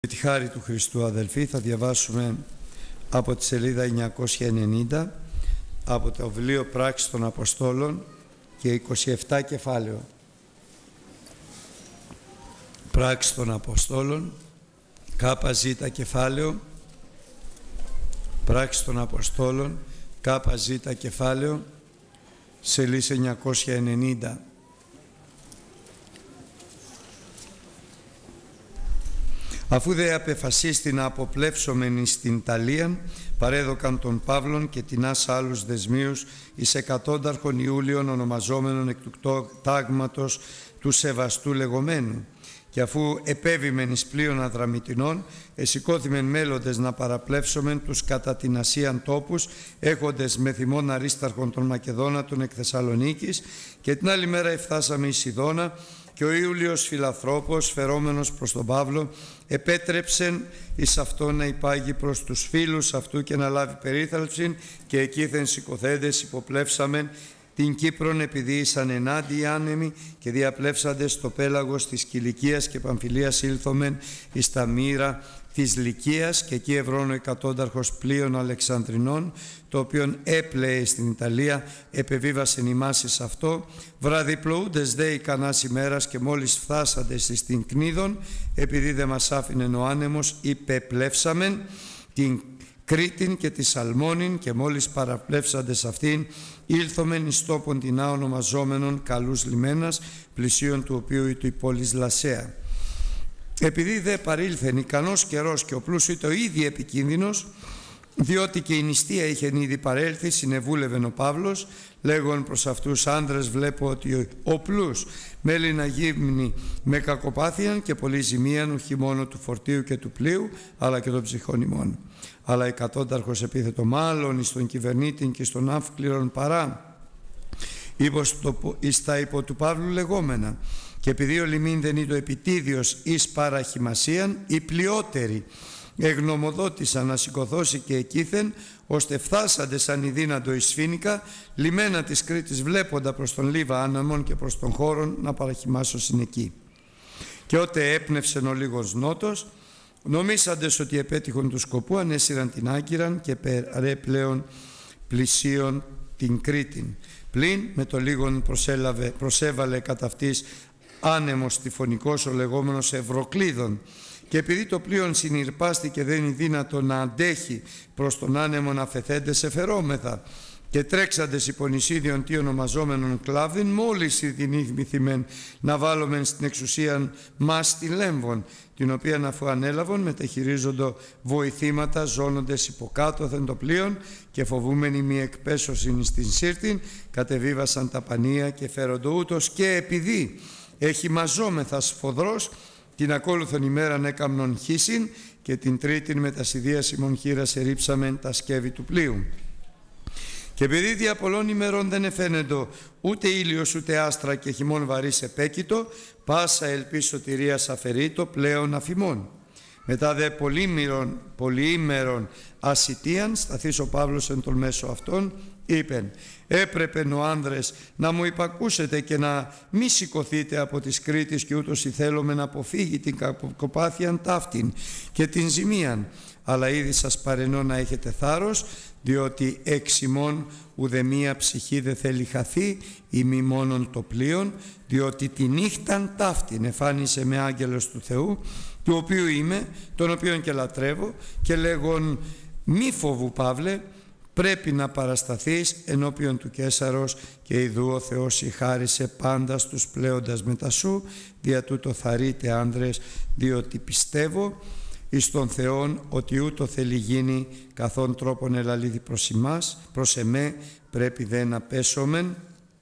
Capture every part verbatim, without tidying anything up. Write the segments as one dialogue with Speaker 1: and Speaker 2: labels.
Speaker 1: Με τη χάρη του Χριστού, αδελφοί, θα διαβάσουμε από τη σελίδα εννιακόσια ενενήντα από το βιβλίο Πράξεις των Αποστόλων και είκοσι επτά κεφάλαιο. Πράξεις των Αποστόλων, κάπα ζήτα κεφάλαιο, Πράξεις των Αποστόλων, κάπα ζήτα κεφάλαιο, σελίδα εννιακόσια ενενήντα. Αφού δε απεφασίστη να αποπλεύσομεν στην Ιταλία, παρέδωκαν τον Παύλον και τινάς άλλους δεσμίους εις εκατόνταρχον Ιούλιον, ονομαζόμενον εκ του τάγματος του Σεβαστού λεγομένου. Και αφού επέβημεν εις πλοίον Αδραμητινών, εσηκώθημεν μέλλοντες να παραπλεύσομεν τους κατά την Ασίαν τόπους, έχοντες με θυμόν Αρίσταρχον των Μακεδόνατων εκ Θεσσαλονίκης, και την άλλη μέρα εφτάσαμε εις Σιδώνα, και ο Ιούλιος Φιλαθρόπος, φερόμενος προς τον Παύλο, επέτρεψεν εις αυτό να υπάγει προς τους φίλους αυτού και να λάβει περίθαλψην, και εκείθεν σηκωθέντες υποπλεύσαμεν την Κύπρον, επειδή ήσαν ενάντιοι άνεμοι, και διαπλεύσαντες στο πέλαγος της Κιλικίας και Παμφιλίας ήλθομεν εις τα μοίρα της Λυκίας, και εκεί ευρώνω εκατόνταρχος πλοίων Αλεξανδρινών, το οποίον έπλεε στην Ιταλία, επεβίβασεν ημάς εις αυτό. Βραδιπλοούντες δε ικανάς ημέρας, και μόλις φτάσαντες εις την Κνίδων, επειδή δε μας άφηνεν ο άνεμος, υπεπλεύσαμεν την Κρήτην και τη Σαλμόνην, και μόλις παραπλεύσαντες αυτήν, ήλθομεν εις τόπον την ονομαζόμενον Καλούς Λιμένας, πλησίον του οποίου η του πόλης Λασσέα. Επειδή δε παρήλθεν ικανός καιρός και ο πλούς ήταν ήδη επικίνδυνος, διότι και η νηστεία είχε ήδη παρέλθει, συνεβούλευεν ο Παύλος, λέγον προς αυτούς: άνδρες, βλέπω ότι ο πλούς μέλει να γύμνει με κακοπάθειαν και πολλή ζημίαν, ουχή μόνο του φορτίου και του πλοίου, αλλά και των ψυχών ημών. Αλλά εκατόνταρχος επίθετο μάλλον εις τον κυβερνήτην και στον αύκληρον παρά, εις τα υπό του Παύλου λεγόμενα. Και επειδή ο λιμήν δεν είναι το επιτίδιος εις παραχημασίαν, οι πλειότεροι εγνωμοδότησαν να σηκωθώσει και εκείθεν, ώστε φθάσαντε σαν ειδύνατο εις Φίνικα, λιμένα της Κρήτης, βλέποντα προς τον Λίβα άναμον και προς τον χώρον να παραχημάσωσιν εκεί. Και ότε έπνευσεν ο λίγος νότος, νομίσαντες ότι επέτυχον του σκοπού, ανέσυραν την Άγκυραν και περέπλεον πλησίον την Κρήτην. Πλην με το λίγον προσέλαβε, προσέβαλε κατά αυτής άνεμος τυφωνικός, ο λεγόμενος Ευρωκλείδων. Και επειδή το πλοίον συνειρπάστηκε, δεν είναι δύνατο να αντέχει προς τον άνεμο, να φεθέντες εφερόμεθα. Και τρέξαντες υπονησίδιον τι ονομαζόμενον Κλάβδιν, μόλις ειδηνήθημεν να βάλομεν στην εξουσίαν μας τη Λέμβον, την οποία αφού ανέλαβον μεταχειρίζοντο βοηθήματα, ζώνοντες υποκάτωθεν το πλοίον, και φοβούμενοι μη εκπέσωσιν στην Σύρτην, κατεβίβασαν τα πανία και φέροντο ούτως. Και επειδή έχει μαζόμεθα σφοδρός, την ακόλουθον ημέραν έκαμνον χύσιν, και την τρίτην με τα σιδίας ημών χείρας ερήψαμεν τα σκεύη του πλοίου. Και επειδή δια πολλών ημερών δεν εφαίνεται ούτε ήλιος ούτε άστρα, και χειμών βαρύς επέκειτο, πάσα ελπίς σωτηρίας αφαιρείτο πλέον αφημών. Μετά δε πολύμερον, πολυήμερον ασιτίαν, σταθείς ο Παύλος εν τον μέσο αυτών, είπεν: έπρεπε ο άνδρες να μου υπακούσετε και να μη σηκωθείτε από της Κρήτης, και ούτως ηθέλομαι να αποφύγει την κακοπάθειαν ταύτην και την ζημίαν. Αλλά ήδη σας παρενώ να έχετε θάρρος, διότι εξ ημών ουδεμία ψυχή δεν θέλει χαθεί, ή μη μόνον το πλοίον, διότι τη νύχταν ταύτην εφάνισε με άγγελος του Θεού, του οποίου είμαι, τον οποίον και λατρεύω, και λέγον: μη φοβού, Παύλε, πρέπει να παρασταθείς ενώπιον του Καίσαρος, και ιδού ο Θεός ηχάρισε πάντα στους πλέοντας μετά σου, δια τούτο θαρρείτε άνδρες, διότι πιστεύω εις τον Θεόν ότι ούτω θέλει γίνει, καθόν τρόπον ελαλήθη προς ημάς, προς εμέ, πρέπει δε να πέσομεν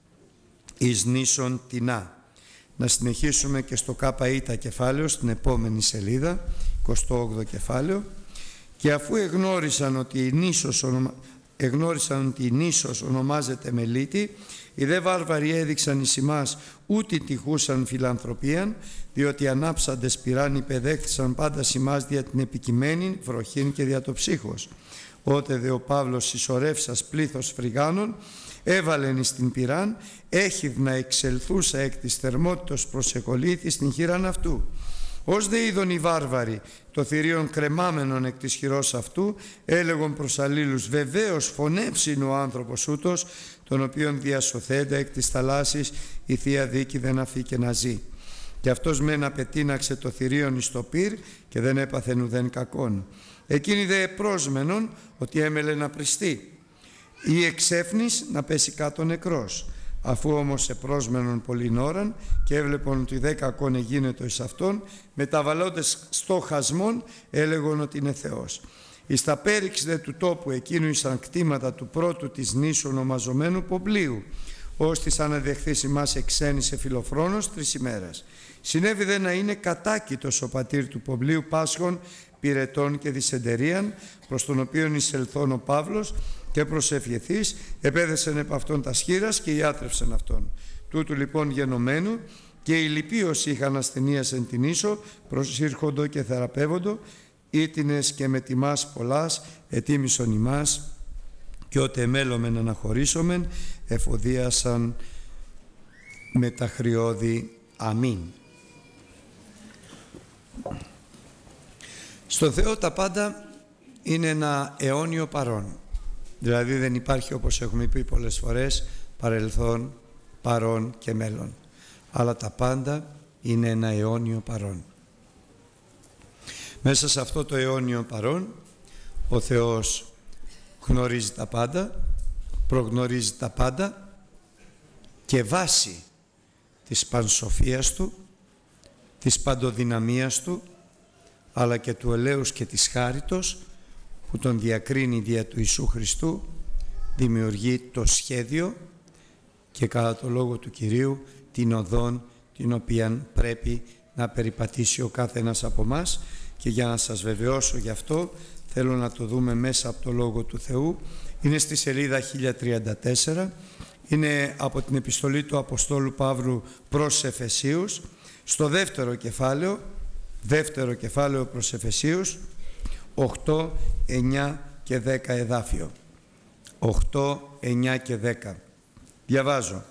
Speaker 1: εις νήσον τεινά. Να συνεχίσουμε και στο ΚΙ κεφάλαιο, στην επόμενη σελίδα, εικοστό όγδοο κεφάλαιο. Και αφού εγνώρισαν ότι η νήσος, ονομα... εγνώρισαν ότι η νήσος ονομάζεται Μελίτη, οι δε βάρβαροι έδειξαν εις ημάς ούτε τυχούσαν φιλανθρωπίαν, διότι ανάψαντες πυράν υπεδέχθησαν πάντα ημάς δια την επικειμένη βροχήν και δια το ψύχος. Ότε δε ο Παύλος συσσωρεύσας πλήθος φρυγάνων, έβαλεν εις την πυράν, έχιδνα εξελθούσα εκ της θερμότητος προσεκολήθη στην χείραν αυτού. Ως δε είδον οι βάρβαροι το θηρίον κρεμάμενον εκ της χειρός αυτού, έλεγον προς αλλήλους, βεβαίως φωνεύσιν ο άνθρωπος ούτως, τον οποίον διασωθέντα εκ της θαλάσσης η Θεία Δίκη δεν αφήκε να ζει. Και αυτός μεν απετείναξε το θηρίον εις το πυρ και δεν έπαθεν ουδέν κακόν. Εκείνοι δε επρόσμενον ότι έμελε να πριστεί ή εξέφνης να πέσει κάτω νεκρός. Αφού όμως επρόσμενον πολλήν ώραν και έβλεπον ότι δε κακόν εγίνετο εις αυτόν, μεταβαλλόντες στο χασμόν έλεγον ότι είναι Θεός. Εις τα πέριξ δε του τόπου εκείνου ήσαν κτήματα του πρώτου της νήσου ονομαζομένου Πομπλίου, ώστις αναδεχθείς ημάς εξένησε Φιλοφρόνος τρεις ημέρας. Συνέβη δε να είναι κατάκητος ο πατήρ του Πομπλίου Πάσχων, πυρετών και δυσεντερίαν, προς τον οποίον εισελθών ο Παύλος και προσευχηθείς, επέδεσεν επ' αυτόν τα σχήρας και ιάτρευσεν αυτόν. Τούτου λοιπόν γενομένου και οι λοιποί όσοι είχαν ασθενείας εν την ίσο, προσήρχοντο και θεραπεύοντο, ήτινες και με τιμάς πολλάς ετίμησον ημάς, και ότε εμέλωμεν αναχωρήσομεν, εφοδίασαν με τα χρειώδη. Αμήν. Στο Θεό τα πάντα είναι ένα αιώνιο παρόν. Δηλαδή δεν υπάρχει, όπως έχουμε πει πολλές φορές, παρελθόν, παρόν και μέλλον. Αλλά τα πάντα είναι ένα αιώνιο παρόν. Μέσα σε αυτό το αιώνιο παρόν, ο Θεός γνωρίζει τα πάντα, προγνωρίζει τα πάντα και βάσει της πανσοφίας Του, της παντοδυναμίας Του, αλλά και του ελέους και της χάριτος που τον διακρίνει δια του Ιησού Χριστού, δημιουργεί το σχέδιο και κατά το λόγο του Κυρίου την οδόν την οποία πρέπει να περιπατήσει ο κάθε ένας από μας. Και για να σας βεβαιώσω γι' αυτό θέλω να το δούμε μέσα από το Λόγο του Θεού. Είναι στη σελίδα χίλια τριάντα τέσσερα, είναι από την επιστολή του Αποστόλου Παύλου προς Εφεσίους, στο δεύτερο κεφάλαιο, δεύτερο κεφάλαιο προς Εφεσίους, οκτώ, εννιά και δέκα εδάφιο. οκτώ, εννιά και δέκα. Διαβάζω.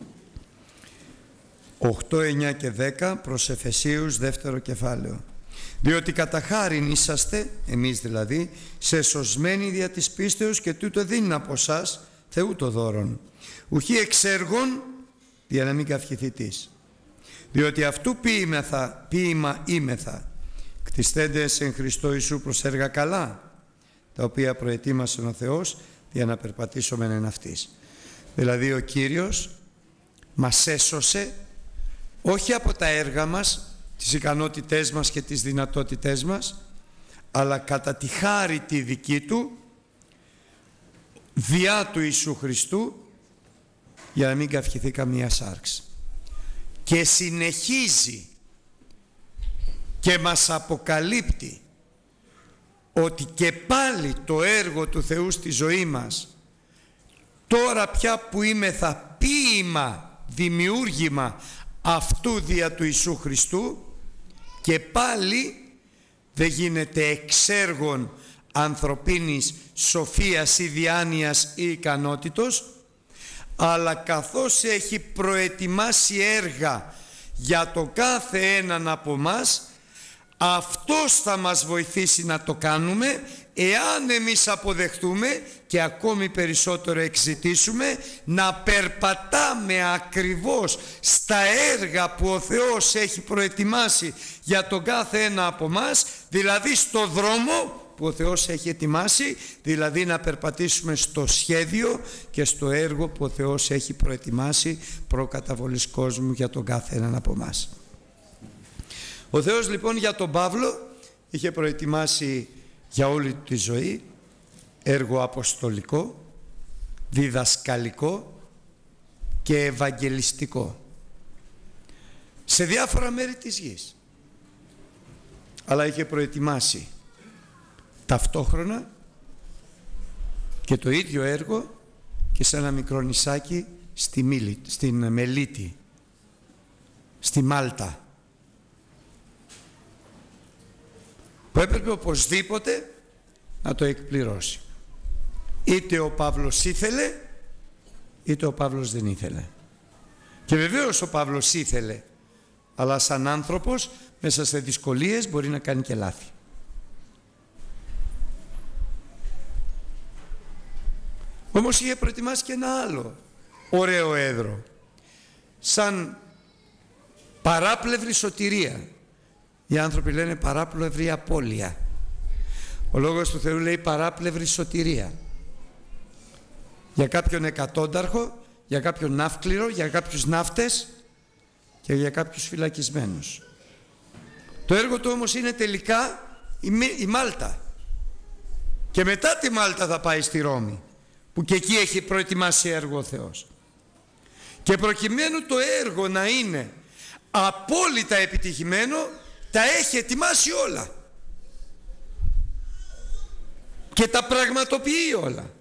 Speaker 1: οκτώ, εννιά και δέκα προς Εφεσίους, δεύτερο κεφάλαιο. Διότι κατά χάριν είσαστε, εμείς δηλαδή, σε σωσμένοι δια της πίστεως, και τούτο δίνει από εσάς Θεού το δώρον. Ουχή εξέργων, για να μην καυχηθητείς. Διότι αυτού ποίημεθα, ποίημαήμεθα, κτιστέντες εν Χριστώ Ιησού προς έργα καλά, τα οποία προετοίμασε ο Θεός για να περπατήσουμε εν αυτής. Δηλαδή ο Κύριος μας έσωσε όχι από τα έργα μας, τις ικανότητές μας και τις δυνατότητές μας, αλλά κατά τη χάρη τη δική Του, διά του Ιησού Χριστού, για να μην καυχηθεί καμία σάρξη. Και συνεχίζει και μας αποκαλύπτει ότι και πάλι το έργο του Θεού στη ζωή μας, τώρα πια που είμεθα ποίημα, δημιούργημα αυτού δια του Ιησού Χριστού, και πάλι δεν γίνεται εξέργων ανθρωπίνης σοφίας ή διάνοιας ή ικανότητος, αλλά καθώς έχει προετοιμάσει έργα για το κάθε έναν από μας, αυτός θα μας βοηθήσει να το κάνουμε, εάν εμείς αποδεχτούμε και ακόμη περισσότερο εξητήσουμε να περπατάμε ακριβώς στα έργα που ο Θεός έχει προετοιμάσει για τον κάθε ένα από μας, δηλαδή στο δρόμο που ο Θεός έχει ετοιμάσει, δηλαδή να περπατήσουμε στο σχέδιο και στο έργο που ο Θεός έχει προετοιμάσει προκαταβολής κόσμου για τον κάθε έναν από μας. Ο Θεός λοιπόν για τον Παύλο είχε προετοιμάσει για όλη τη ζωή έργο αποστολικό, διδασκαλικό και ευαγγελιστικό σε διάφορα μέρη της γης. Αλλά είχε προετοιμάσει ταυτόχρονα και το ίδιο έργο και σε ένα μικρό νησάκι στη Μίλη, στην Μελίτη, στη Μάλτα, που έπρεπε οπωσδήποτε να το εκπληρώσει. Είτε ο Παύλος ήθελε, είτε ο Παύλος δεν ήθελε. Και βεβαίως ο Παύλος ήθελε αλλά σαν άνθρωπος μέσα σε δυσκολίες μπορεί να κάνει και λάθη. Όμως είχε προετοιμάσει και ένα άλλο ωραίο έδρο, σαν παράπλευρη σωτηρία. Οι άνθρωποι λένε παράπλευρη απώλεια. Ο Λόγος του Θεού λέει παράπλευρη σωτηρία. Για κάποιον εκατόνταρχο, για κάποιον ναύκληρο, για κάποιους ναύτες και για κάποιους φυλακισμένους. Το έργο του όμως είναι τελικά η Μάλτα. Και μετά τη Μάλτα θα πάει στη Ρώμη, που και εκεί έχει προετοιμάσει έργο ο Θεός. Και προκειμένου το έργο να είναι απόλυτα επιτυχημένο, τα έχει ετοιμάσει όλα. Και τα πραγματοποιεί όλα.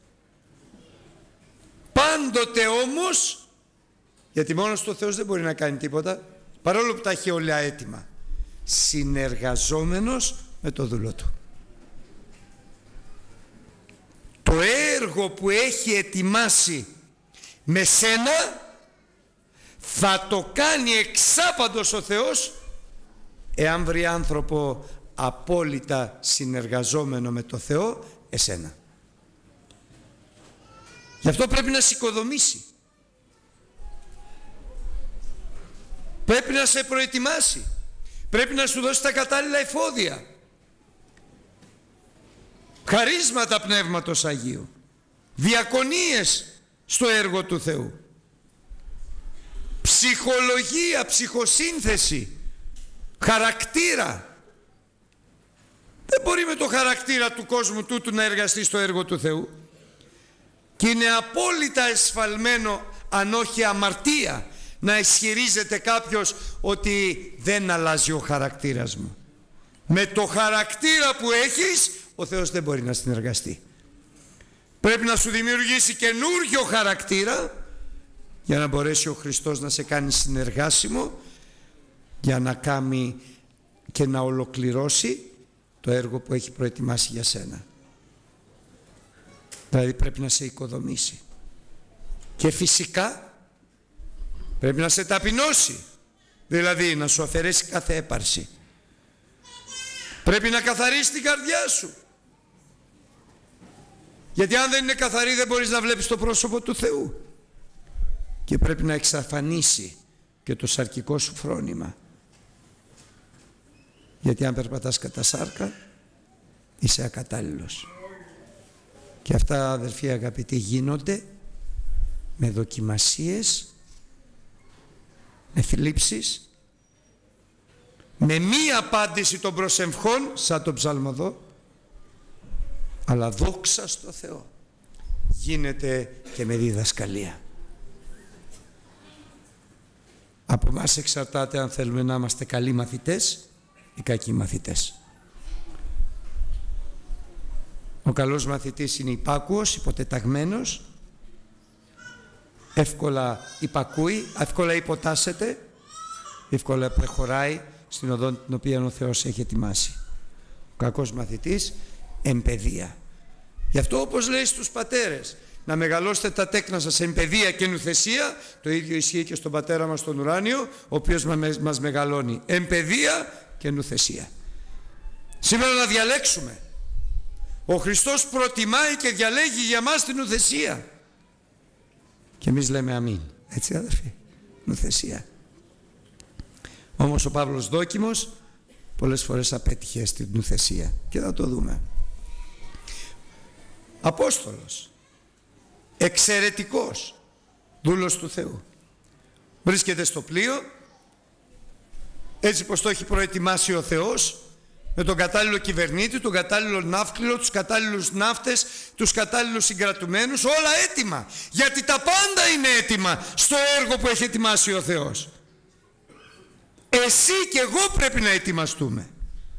Speaker 1: Πάντοτε όμως, γιατί μόνος του ο Θεός δεν μπορεί να κάνει τίποτα, παρόλο που τα έχει όλα έτοιμα, συνεργαζόμενος με το δούλο του. Το έργο που έχει ετοιμάσει με σένα θα το κάνει εξάπαντος ο Θεός, εάν βρει άνθρωπο απόλυτα συνεργαζόμενο με το Θεό, εσένα. Γι' αυτό πρέπει να σε οικοδομήσει. Πρέπει να σε προετοιμάσει. Πρέπει να σου δώσει τα κατάλληλα εφόδια. Χαρίσματα Πνεύματος Αγίου. Διακονίες στο έργο του Θεού. Ψυχολογία, ψυχοσύνθεση. Χαρακτήρα. Δεν μπορεί με το χαρακτήρα του κόσμου τούτου να εργαστεί στο έργο του Θεού. Και είναι απόλυτα εσφαλμένο, αν όχι αμαρτία, να ισχυρίζεται κάποιος ότι δεν αλλάζει ο χαρακτήρας μου. Με το χαρακτήρα που έχεις, ο Θεός δεν μπορεί να συνεργαστεί. Πρέπει να σου δημιουργήσει καινούργιο χαρακτήρα για να μπορέσει ο Χριστός να σε κάνει συνεργάσιμο, για να κάνει και να ολοκληρώσει το έργο που έχει προετοιμάσει για σένα. Δηλαδή πρέπει να σε οικοδομήσει. Και φυσικά πρέπει να σε ταπεινώσει. Δηλαδή να σου αφαιρέσει κάθε έπαρση. Πρέπει να καθαρίσει την καρδιά σου. Γιατί αν δεν είναι καθαρή δεν μπορείς να βλέπεις το πρόσωπο του Θεού. Και πρέπει να εξαφανίσει και το σαρκικό σου φρόνημα. Γιατί αν περπατάς κατά σάρκα είσαι ακατάλληλος. Και αυτά, αδερφοί αγαπητοί, γίνονται με δοκιμασίες, με θλίψεις, με μη απάντηση των προσευχών, σαν τον ψαλμοδό, αλλά δόξα στο Θεό, γίνεται και με διδασκαλία. Από μας εξαρτάται αν θέλουμε να είμαστε καλοί μαθητές ή κακοί μαθητές. Ο καλός μαθητής είναι υπάκουος, υποτεταγμένος, εύκολα υπακούει, εύκολα υποτάσσεται, εύκολα προχωράει στην οδό την οποία ο Θεός έχει ετοιμάσει. Ο κακός μαθητής, εμπαιδεία. Γι' αυτό, όπως λέει στους πατέρες, να μεγαλώσετε τα τέκνα σας εν παιδεία και νουθεσία, το ίδιο ισχύει και στον πατέρα μας τον ουράνιο, ο οποίος μας μεγαλώνει εν παιδεία και νουθεσία. Σήμερα να διαλέξουμε. Ο Χριστός προτιμάει και διαλέγει για μας την νουθεσία. Και εμείς λέμε αμήν. Έτσι, αδερφοί, νουθεσία. Όμως ο Παύλος Δόκιμος πολλές φορές απέτυχε στην νουθεσία. Και θα το δούμε. Απόστολος, εξαιρετικός, δούλος του Θεού. Βρίσκεται στο πλοίο, έτσι πως το έχει προετοιμάσει ο Θεός, με τον κατάλληλο κυβερνήτη, τον κατάλληλο ναύκληρο, τους κατάλληλους ναύτες, τους κατάλληλους συγκρατουμένους, όλα έτοιμα. Γιατί τα πάντα είναι έτοιμα στο έργο που έχει ετοιμάσει ο Θεός. Εσύ και εγώ πρέπει να ετοιμαστούμε.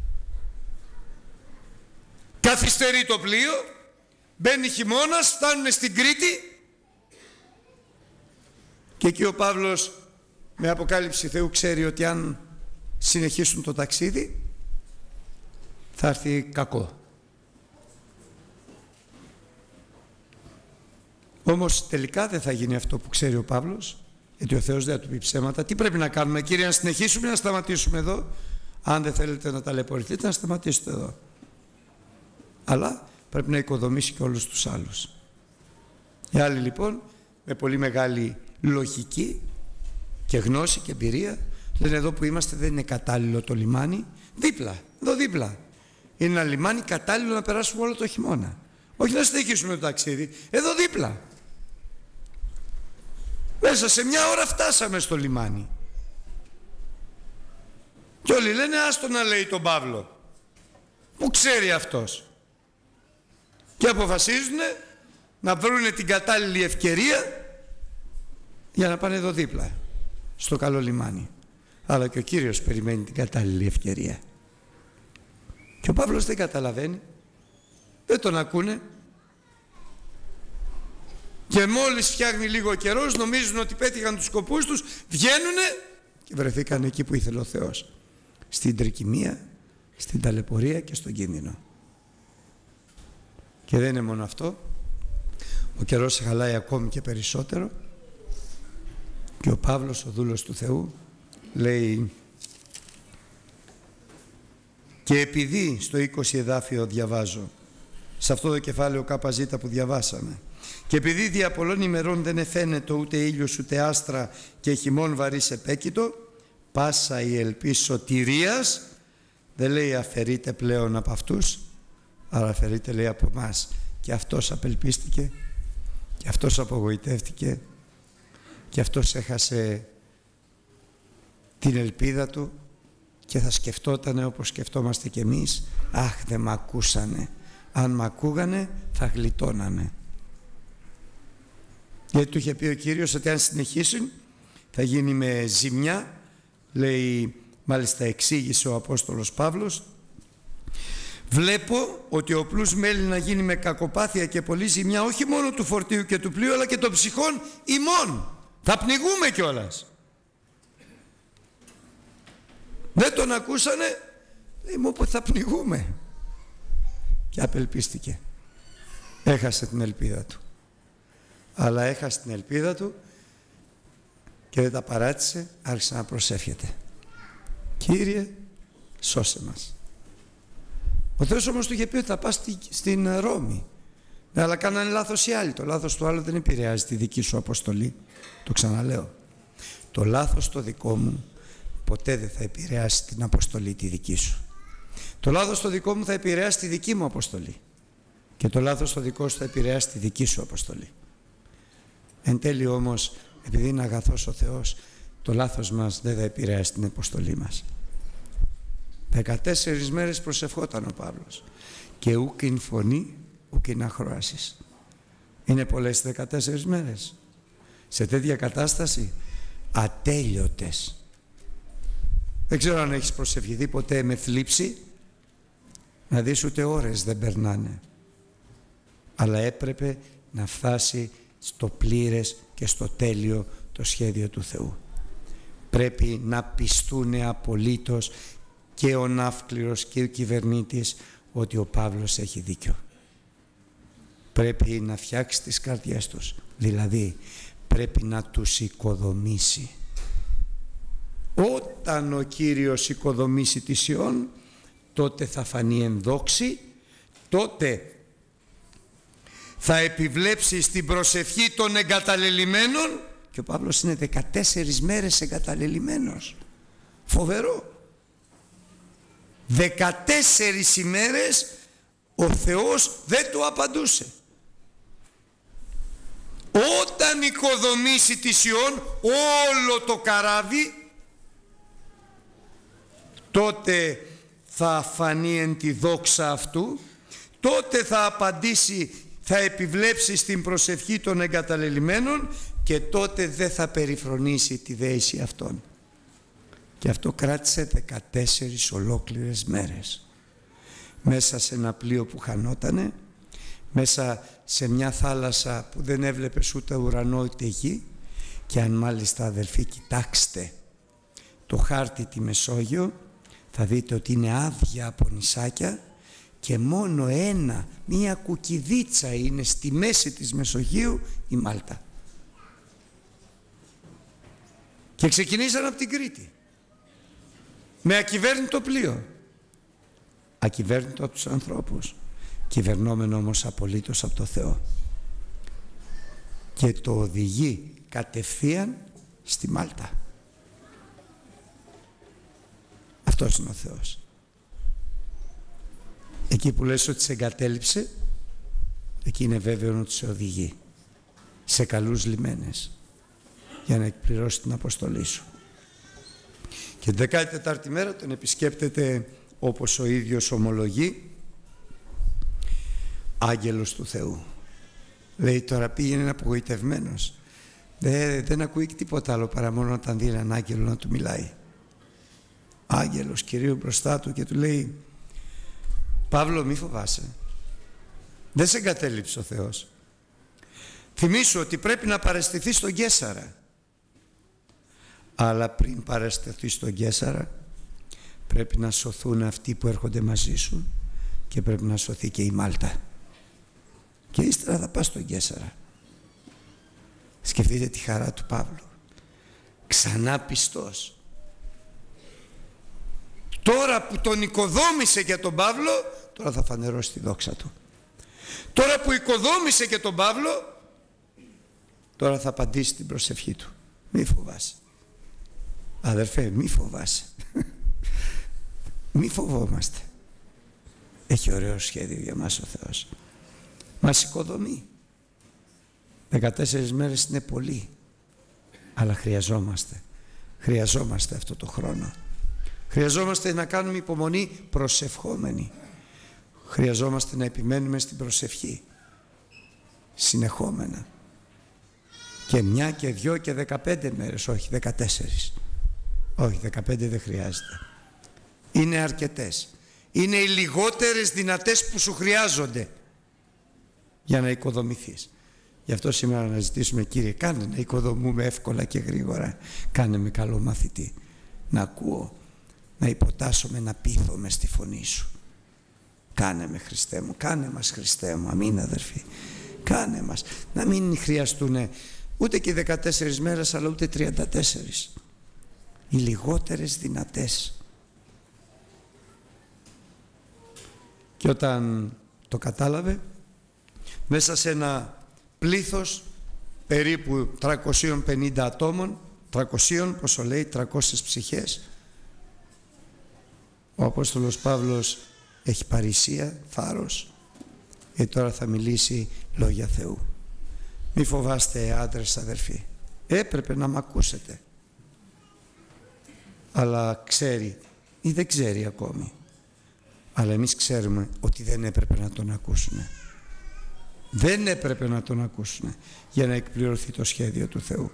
Speaker 1: Καθυστερεί το πλοίο, μπαίνει χειμώνας, φτάνουν στην Κρήτη και εκεί ο Παύλος με αποκάλυψη Θεού ξέρει ότι αν συνεχίσουν το ταξίδι θα έρθει κακό. Όμως τελικά δεν θα γίνει αυτό που ξέρει ο Παύλος, Γιατί ο Θεός δεν θα του πει ψέματα. Τι πρέπει να κάνουμε, Κύριε, να συνεχίσουμε ή να σταματήσουμε εδώ? Αν δεν θέλετε να ταλαιπωρηθείτε, να σταματήσετε εδώ. Αλλά πρέπει να οικοδομήσει και όλους τους άλλους. Οι άλλοι λοιπόν με πολύ μεγάλη λογική και γνώση και εμπειρία λένε εδώ που είμαστε δεν είναι κατάλληλο το λιμάνι. Δίπλα, εδώ δίπλα. Είναι ένα λιμάνι κατάλληλο να περάσουμε όλο το χειμώνα. Όχι να συνεχίσουμε το ταξίδι, εδώ δίπλα. Μέσα σε μια ώρα φτάσαμε στο λιμάνι. Και όλοι λένε άστο να λέει τον Παύλο. Που ξέρει αυτός. Και αποφασίζουν να βρουν την κατάλληλη ευκαιρία για να πάνε εδώ δίπλα, στο καλό λιμάνι. Αλλά και ο Κύριος περιμένει την κατάλληλη ευκαιρία. Και ο Παύλος δεν καταλαβαίνει, δεν τον ακούνε. Και μόλις φτιάχνει λίγο καιρός, νομίζουν ότι πέτυχαν τους σκοπούς τους, βγαίνουνε και βρεθήκαν εκεί που ήθελε ο Θεός. Στην τρικυμία, στην ταλαιπωρία και στον κίνδυνο. Και δεν είναι μόνο αυτό. Ο καιρός χαλάει ακόμη και περισσότερο. Και ο Παύλος, ο δούλος του Θεού, λέει και επειδή στο είκοσι εδάφιο διαβάζω, σε αυτό το κεφάλαιο ΚΖ που διαβάσαμε, και επειδή δια πολλών ημερών δεν εφαίνεται ούτε ήλιος ούτε άστρα και χειμών βαρύς επέκητο, πάσα η ελπίς σωτηρίας, δεν λέει αφαιρείται πλέον από αυτούς, αλλά αφαιρείται λέει από εμάς. Και αυτός απελπίστηκε, και αυτός απογοητεύτηκε, και αυτός έχασε την ελπίδα του και θα σκεφτότανε όπως σκεφτόμαστε κι εμείς, αχ δεν μ' ακούσανε, αν μ' ακούγανε θα γλιτώνανε. Γιατί του είχε πει ο Κύριος ότι αν συνεχίσουν θα γίνει με ζημιά, λέει, μάλιστα εξήγησε ο Απόστολος Παύλος, βλέπω ότι ο πλούς μέλει να γίνει με κακοπάθεια και πολλή ζημιά, όχι μόνο του φορτίου και του πλοίου, αλλά και των ψυχών ημών. Θα πνιγούμε κιόλας. Δεν τον ακούσανε, λέει, μου είπε θα πνιγούμε. Και απελπίστηκε. Έχασε την ελπίδα του. Αλλά έχασε την ελπίδα του και δεν τα παράτησε, άρχισε να προσεύχεται. Κύριε, σώσε μας. Ο Θεός όμως του είχε πει ότι θα πας στη, στην Ρώμη. Ναι, αλλά κάνανε λάθος οι άλλοι. Το λάθος του άλλου δεν επηρεάζει τη δική σου αποστολή. Το ξαναλέω. Το λάθος το δικό μου ποτέ δεν θα επηρεάσει την αποστολή τη δική σου. Το λάθος το δικό μου θα επηρεάσει τη δική μου αποστολή. Και το λάθος το δικό σου θα επηρεάσει τη δική σου αποστολή. Εν τέλει όμως, επειδή είναι αγαθός ο Θεός, το λάθος μας δεν θα επηρεάσει την αποστολή μας. Δεκατέσσερις μέρες προσευχόταν ο Παύλος και ούκειν φωνή, ούκειν ακρόασης. Είναι πολλές δεκατέσσερις μέρες. Σε τέτοια κατάσταση ατέλειωτες. Δεν ξέρω αν έχεις προσευχηθεί ποτέ με θλίψη, να δεις ούτε ώρες δεν περνάνε. Αλλά έπρεπε να φτάσει στο πλήρες και στο τέλειο το σχέδιο του Θεού. Πρέπει να πιστούν απολύτως και ο ναύκληρος και ο κυβερνήτης ότι ο Παύλος έχει δίκιο. Πρέπει να φτιάξει τις καρδιές τους, δηλαδή πρέπει να τους οικοδομήσει. Όταν ο Κύριος οικοδομήσει τη Σιών, τότε θα φανεί εν δόξη, τότε θα επιβλέψει στην προσευχή των εγκαταλελειμμένων, και ο Παύλος είναι δεκατέσσερις μέρες εγκαταλελειμμένος. Φοβερό. Δεκατέσσερις ημέρες ο Θεός δεν του απαντούσε. Όταν οικοδομήσει τη Σιών όλο το καράβι, τότε θα φανεί εν τη δόξα αυτού, τότε θα απαντήσει, θα επιβλέψει στην προσευχή των εγκαταλελειμμένων και τότε δεν θα περιφρονήσει τη δέηση αυτών. Και αυτό κράτησε δεκατέσσερις ολόκληρες μέρες. Μέσα σε ένα πλοίο που χανότανε, μέσα σε μια θάλασσα που δεν έβλεπες ούτε ουρανό ούτε γη, και αν μάλιστα αδελφοί κοιτάξτε το χάρτη τη Μεσόγειο, θα δείτε ότι είναι άδεια από νησάκια και μόνο ένα, μία κουκκιδίτσα είναι στη μέση της Μεσογείου, η Μάλτα. Και ξεκινήσαν από την Κρήτη. Με ακυβέρνητο πλοίο. Ακυβέρνητο από τους ανθρώπους. Κυβερνόμενο όμως απολύτως από το Θεό. Και το οδηγεί κατευθείαν στη Μάλτα. Αυτός είναι ο Θεός. Εκεί που λες ότι σε εγκατέλειψε, εκεί είναι βέβαιο ότι σε οδηγεί σε καλούς λιμένες για να εκπληρώσει την αποστολή σου. Και την δεκάτη τετάρτη μέρα τον επισκέπτεται, όπως ο ίδιος ομολογεί, άγγελος του Θεού. Λέει, τώρα πήγαινε απογοητευμένος. Δεν, δεν ακούει τίποτα άλλο παρά μόνο όταν δει έναν άγγελο να του μιλάει. Άγγελος Κυρίου μπροστά του και του λέει, Παύλο, μη φοβάσαι. Δεν σε εγκατέλειψε ο Θεός. Θυμήσου ότι πρέπει να παραισθηθείς στον Καίσαρα. Αλλά πριν παραισθηθείς στον Καίσαρα, πρέπει να σωθούν αυτοί που έρχονται μαζί σου και πρέπει να σωθεί και η Μάλτα. Και ύστερα θα πας στον Καίσαρα. Σκεφτείτε τη χαρά του Παύλου. Ξανά πιστός. Τώρα που τον οικοδόμησε και τον Παύλο, τώρα θα φανερώσει τη δόξα του. Τώρα που οικοδόμησε και τον Παύλο, τώρα θα απαντήσει την προσευχή του. Μη φοβάσαι. Αδερφέ, μη φοβάσαι. Μη φοβόμαστε. Έχει ωραίο σχέδιο για μας ο Θεός. Μας οικοδομεί. δεκατέσσερις μέρες είναι πολύ. Αλλά χρειαζόμαστε. Χρειαζόμαστε αυτό το χρόνο. Χρειαζόμαστε να κάνουμε υπομονή προσευχόμενη. Χρειαζόμαστε να επιμένουμε στην προσευχή. Συνεχόμενα. Και μια και δυο και δεκαπέντε μέρες, όχι δεκατέσσερις. Όχι, δεκαπέντε δεν χρειάζεται. Είναι αρκετές. Είναι οι λιγότερες δυνατές που σου χρειάζονται για να οικοδομηθείς. Γι' αυτό σήμερα να ζητήσουμε, Κύριε, κάνε να οικοδομούμε εύκολα και γρήγορα. Κάνε με καλό μαθητή. Να ακούω, να υποτάσσομαι, να πείθομαι στη φωνή σου. Κάνε με, Χριστέ μου, κάνε μας, Χριστέ μου. Αμήν, αδερφοί. Κάνε μας. Να μην χρειαστούν ούτε και δεκατέσσερις μέρες, αλλά ούτε τριάντα τέσσερις. Οι λιγότερες δυνατές. Και όταν το κατάλαβε, μέσα σε ένα πλήθος περίπου τριακόσιων πενήντα ατόμων, τριακόσιων, πόσο λέει, τριακόσιες ψυχές, ο Απόστολος Παύλος έχει παρησία, θάρρος, και τώρα θα μιλήσει λόγια Θεού. Μη φοβάστε, άντρες, αδερφοί. Έπρεπε να μ' ακούσετε. Αλλά ξέρει ή δεν ξέρει ακόμη. Αλλά εμείς ξέρουμε ότι δεν έπρεπε να τον ακούσουμε. Δεν έπρεπε να τον ακούσουμε για να εκπληρωθεί το σχέδιο του Θεού.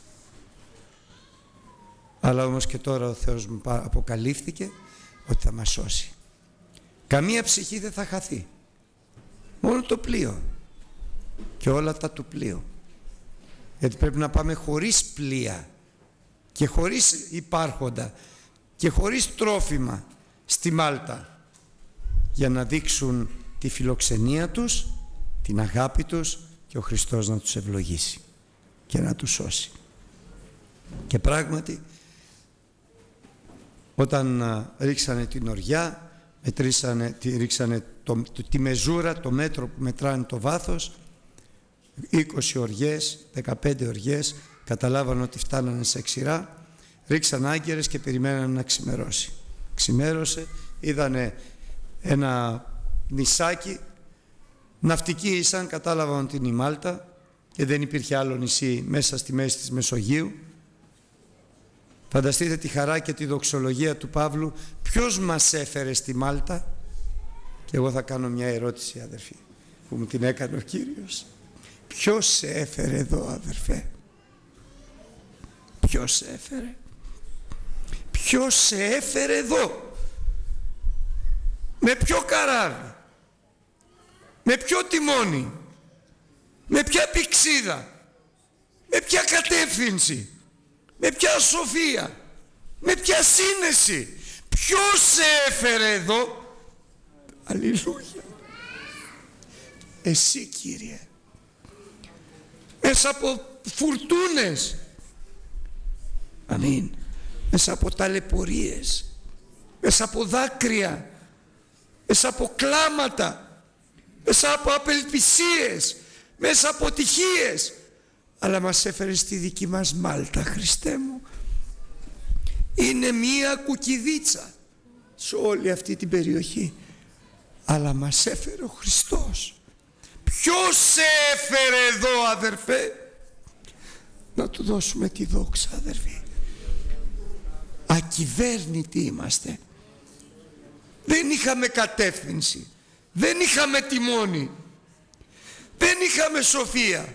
Speaker 1: Αλλά όμως και τώρα ο Θεός μου αποκαλύφθηκε ότι θα μας σώσει. Καμία ψυχή δεν θα χαθεί. Μόνο το πλοίο και όλα τα του πλοίου. Γιατί πρέπει να πάμε χωρίς πλοία και χωρίς υπάρχοντα και χωρίς τρόφιμα στη Μάλτα για να δείξουν τη φιλοξενία τους, την αγάπη τους και ο Χριστός να τους ευλογήσει και να τους σώσει. Και πράγματι όταν α, ρίξανε την οριά, μετρήσανε, τη, ρίξανε το, το, τη μεζούρα, το μέτρο που μετράνε το βάθος, είκοσι οργές, δεκαπέντε οργές, καταλάβαν ότι φτάνανε σε ξηρά, ρίξαν άγκυρες και περιμέναν να ξημερώσει. Ξημέρωσε, είδανε ένα νησάκι, ναυτικοί ήσαν, κατάλαβαν ότι είναι η Μάλτα και δεν υπήρχε άλλο νησί μέσα στη μέση της Μεσογείου. Φανταστείτε τη χαρά και τη δοξολογία του Παύλου. Ποιος μας έφερε στη Μάλτα? Και εγώ θα κάνω μια ερώτηση, αδερφοί, που μου την έκανε ο Κύριος. Ποιος σε έφερε εδώ, αδερφέ? Ποιος σε έφερε? Ποιος σε έφερε εδώ? Με ποιο καράβι? Με ποιο τιμόνι? Με ποια πηξίδα? Με ποια κατεύθυνση? Με ποια σοφία? Με ποια σύνεση? Ποιος σε έφερε εδώ? Αλληλούια. Εσύ, Κύριε. Μέσα από φουρτούνες. Α, Αμήν. Μέσα από ταλαιπωρίες, μέσα από δάκρυα, μέσα από κλάματα, μέσα από απελπισίες, μέσα από ατυχίες, αλλά μας έφερε στη δική μας Μάλτα, Χριστέ μου. Είναι μία κουκκιδίτσα σε όλη αυτή την περιοχή, αλλά μας έφερε ο Χριστός. Ποιος σε έφερε εδώ, αδερφέ? Να του δώσουμε τη δόξα, αδερφοί. Ακυβέρνητοι είμαστε. Δεν είχαμε κατεύθυνση, δεν είχαμε τιμόνι, δεν είχαμε σοφία.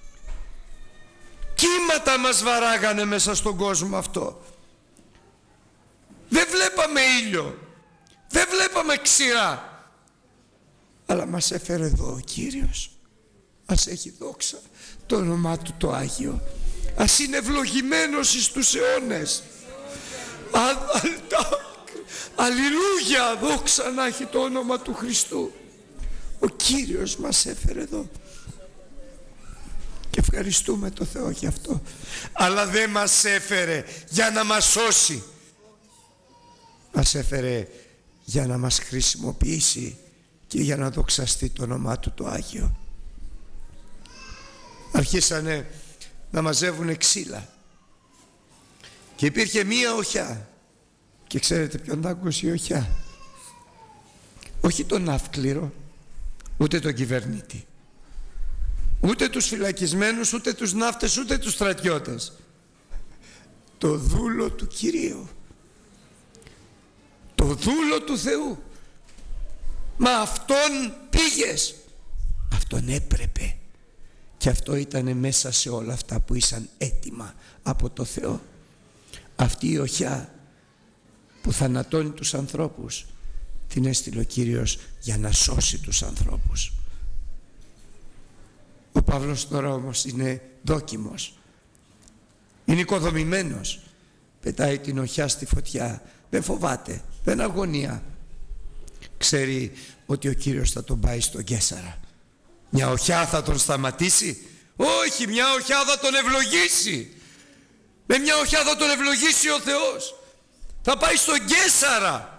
Speaker 1: Κύματα μας βαράγανε μέσα στον κόσμο αυτό. Δεν βλέπαμε ήλιο, δεν βλέπαμε ξηρά, αλλά μας έφερε εδώ ο Κύριος. Ας έχει δόξα το όνομά Του το Άγιο. Ας είναι ευλογημένος εις τους αιώνες. Αλληλούια, δόξα να έχει το όνομα του Χριστού. Ο Κύριος μας έφερε εδώ και ευχαριστούμε το Θεό για αυτό. Αλλά δεν μας έφερε για να μας σώσει, μας έφερε για να μας χρησιμοποιήσει και για να δοξαστεί το όνομά Του το Άγιο. Αρχίσανε να μαζεύουν ξύλα και υπήρχε μία οχιά, και ξέρετε ποιον άκουσε η οχιά? Όχι τον ναύκληρο, ούτε τον κυβερνήτη, ούτε τους φυλακισμένους, ούτε τους ναύτες, ούτε τους στρατιώτες. Το δούλο του Κυρίου, το δούλο του Θεού. Μα αυτόν πήγες, αυτόν έπρεπε, και αυτό ήταν μέσα σε όλα αυτά που ήσαν έτοιμα από το Θεό. Αυτή η οχιά που θανατώνει τους ανθρώπους, την έστειλε ο Κύριος για να σώσει τους ανθρώπους. Ο Παύλος τώρα όμως είναι δόκιμος, είναι οικοδομημένος, πετάει την οχιά στη φωτιά, δεν φοβάται, δεν αγωνία. Ξέρει ότι ο Κύριος θα τον πάει στον Καίσαρα. Μια οχιά θα τον σταματήσει? Όχι, μια οχιά θα τον ευλογήσει. Με μια οχιά θα τον ευλογήσει ο Θεός. Θα πάει στον Καίσαρα.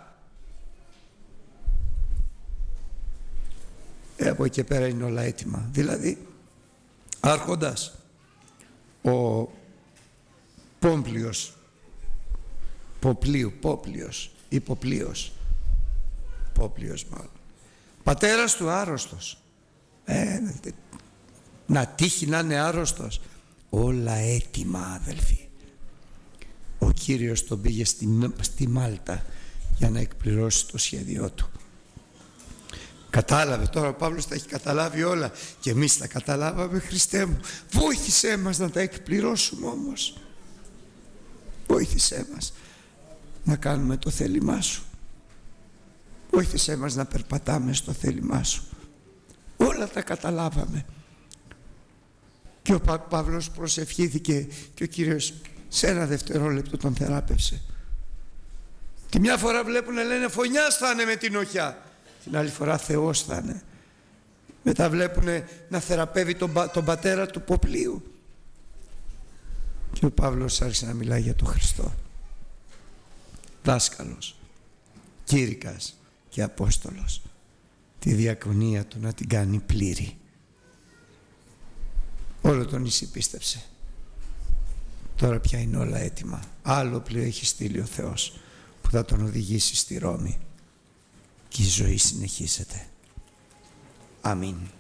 Speaker 1: Ε, από εκεί και πέρα είναι όλα έτοιμα. Δηλαδή, άρχοντας ο Πόμπλιος, Ποπλίου, Πόπλιος, Υποπλίος, Πόπλιος μάλλον, πατέρας του άρρωστος, ε, να τύχει να είναι άρρωστος, όλα έτοιμα, αδελφοί. Ο Κύριος τον πήγε στη, στη Μάλτα για να εκπληρώσει το σχέδιό Του. Κατάλαβε, τώρα ο Παύλος τα έχει καταλάβει όλα και εμείς τα καταλάβαμε. Χριστέ μου, βοήθησέ μας να τα εκπληρώσουμε όμως. Βοήθησέ μας να κάνουμε το θέλημά Σου. Βοήθησέ μας να περπατάμε στο θέλημά Σου. Όλα τα καταλάβαμε. Και ο Πα Παύλος προσευχήθηκε και ο Κύριος σε ένα δευτερόλεπτο τον θεράπευσε. Τη μια φορά βλέπουν να λένε φωνιάς θα είναι με την οχιά, την άλλη φορά Θεός θα είναι. Μετά βλέπουν να θεραπεύει τον, πα, τον πατέρα του Ποπλίου. Και ο Παύλος άρχισε να μιλάει για τον Χριστό. Δάσκαλος, κήρυκας και Απόστολος. Τη διακονία του να την κάνει πλήρη. Όλο τον νησί πίστεψε. Τώρα πια είναι όλα έτοιμα. Άλλο πλοίο έχει στείλει ο Θεός που θα τον οδηγήσει στη Ρώμη. Και η ζωή συνεχίζεται. Αμήν.